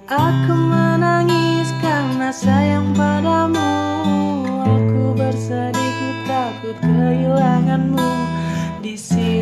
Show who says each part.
Speaker 1: Aku menangis karena sayang padamu. Aku bersedih, ku takut kehilanganmu. Di sini